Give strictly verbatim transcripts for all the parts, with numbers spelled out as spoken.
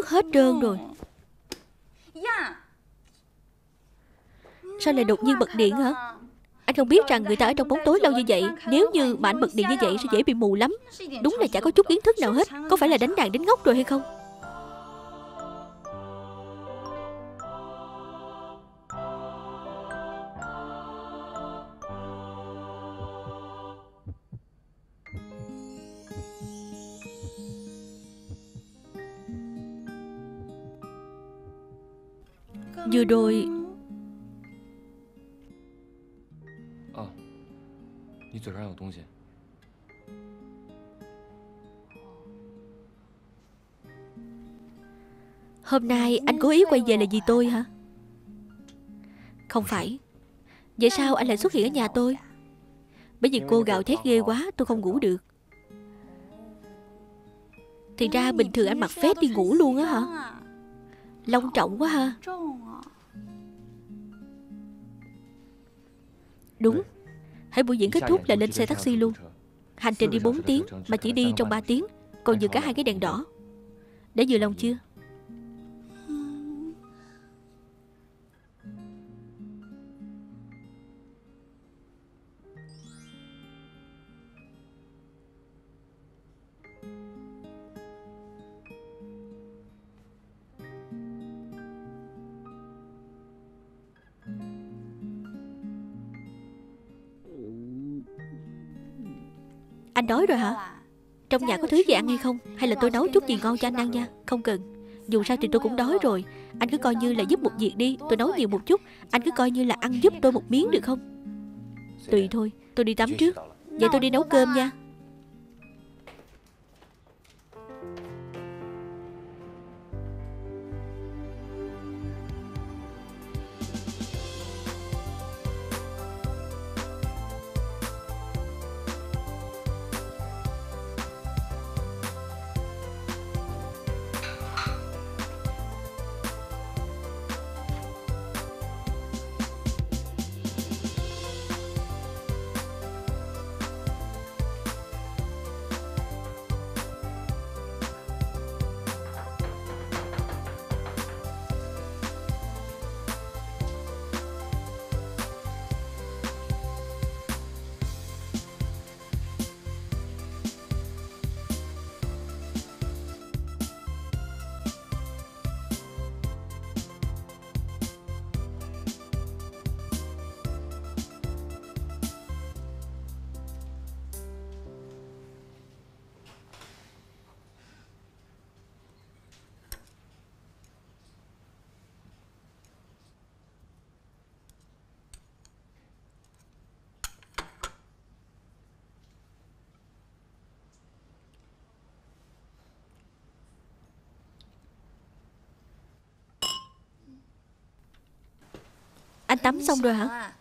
ướt hết trơn rồi. Sao lại đột nhiên bật điện hả? Anh không biết rằng người ta ở trong bóng tối lâu như vậy. Nếu như mà anh bật điện như vậy sẽ dễ bị mù lắm. Đúng là chả có chút kiến thức nào hết. Có phải là đánh đàn đến ngốc rồi hay không? Vừa rồi hôm nay anh cố ý quay về là vì tôi hả? Không phải. Vậy sao anh lại xuất hiện ở nhà tôi? Bởi vì cô gào thét ghê quá, tôi không ngủ được. Thì ra bình thường anh mặc vest đi ngủ luôn á hả? Long trọng quá ha. Đúng. Hãy buổi diễn kết thúc là lên xe taxi luôn. Hành trình đi bốn tiếng mà chỉ đi trong ba tiếng. Còn vừa cả hai cái đèn đỏ. Đã vừa lòng chưa? Anh đói rồi hả? Trong nhà có thứ gì ăn hay không? Hay là tôi nấu chút gì ngon cho anh ăn nha? Không cần. Dù sao thì tôi cũng đói rồi. Anh cứ coi như là giúp một việc đi. Tôi nấu nhiều một chút. Anh cứ coi như là ăn giúp tôi một miếng được không? Tùy thôi. Tôi đi tắm trước. Vậy tôi đi nấu cơm nha. Anh tắm xong rồi hả?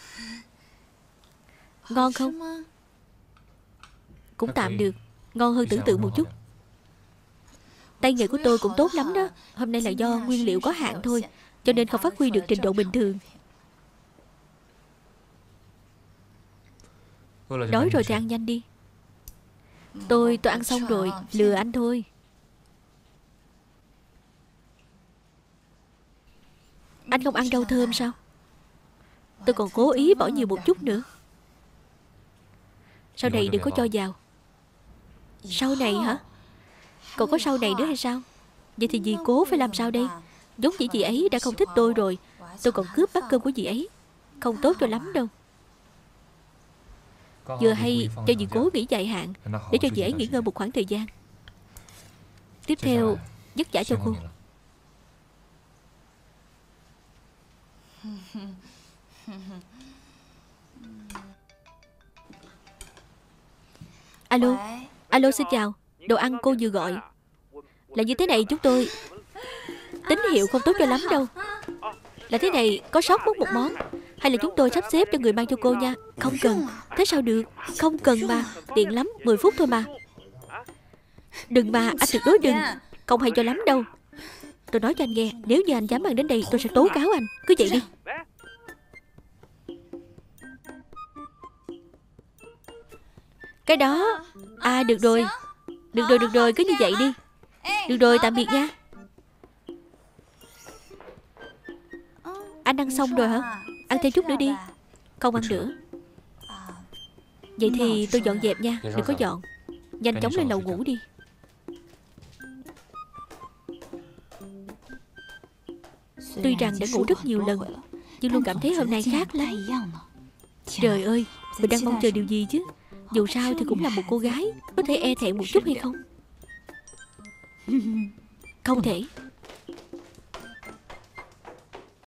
Ngon không? Cũng tạm được. Ngon hơn tưởng tượng một chút. Tay nghề của tôi cũng tốt lắm đó. Hôm nay là do nguyên liệu có hạn thôi, cho nên không phát huy được trình độ bình thường. Đói rồi thì ăn nhanh đi. Tôi, tôi ăn xong rồi. Lừa anh thôi. Anh không ăn rau thơm sao? Tôi còn cố ý bỏ nhiều một chút nữa. Sau này đừng có cho vào. Sau này hả? Còn có sau này nữa hay sao? Vậy thì dì cố phải làm sao đây? Giống như dì ấy đã không thích tôi rồi, tôi còn cướp bát cơm của dì ấy. Không tốt cho lắm đâu. Vừa hay cho dì cố nghỉ dài hạn, để cho dì ấy nghỉ ngơi một khoảng thời gian. Tiếp theo dứt trả cho cô. Alo. Alo, xin chào. Đồ ăn cô vừa gọi. Là như thế này, chúng tôi tín hiệu không tốt cho lắm đâu. Là thế này, có sót mất một món. Hay là chúng tôi sắp xếp cho người mang cho cô nha. Không cần. Thế sao được? Không cần mà. Tiện lắm, mười phút thôi mà. Đừng mà, anh tuyệt đối đừng. Không hay cho lắm đâu. Tôi nói cho anh nghe, nếu như anh dám mang đến đây tôi sẽ tố cáo anh. Cứ vậy đi. Cái đó. À được rồi. Được rồi, được rồi, cứ như vậy đi. Được rồi, tạm biệt nha. Anh ăn xong rồi hả? Ăn thêm chút nữa đi. Không ăn nữa. Vậy thì tôi dọn dẹp nha. Đừng có dọn. Nhanh chóng lên lầu ngủ đi. Tuy rằng đã ngủ rất nhiều lần, nhưng luôn cảm thấy hôm nay khác lắm. Trời ơi, mình đang mong chờ điều gì chứ? Dù sao thì cũng là một cô gái, có thể e thẹn một chút hay không? Không thể.